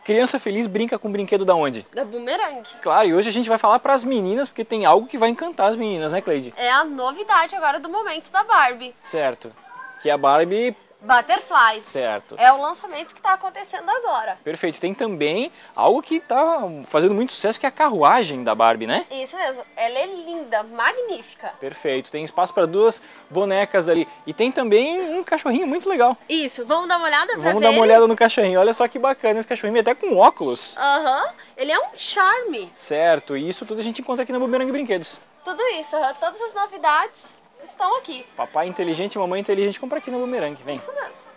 Criança feliz brinca com brinquedo da onde? Da Boomerang. Claro, e hoje a gente vai falar para as meninas, porque tem algo que vai encantar as meninas, né, Cleide? É a novidade agora do momento da Barbie. Certo. Que é a Barbie... Butterfly. Certo. É o lançamento que está acontecendo agora. Perfeito. Tem também algo que tá fazendo muito sucesso, que é a carruagem da Barbie, né? Isso mesmo. Ela é linda, magnífica. Perfeito. Tem espaço para 2 bonecas ali. E tem também um cachorrinho muito legal. Isso. Vamos dar uma olhada pra ver? Vamos dar uma olhada no cachorrinho. Olha só que bacana esse cachorrinho, até com óculos. Aham. Ele é um charme. Certo. E isso tudo a gente encontra aqui na Boomerang Brinquedos. Tudo isso. Todas as novidades estão aqui. Papai inteligente e mamãe inteligente compra aqui na Boomerang. Vem. Isso mesmo.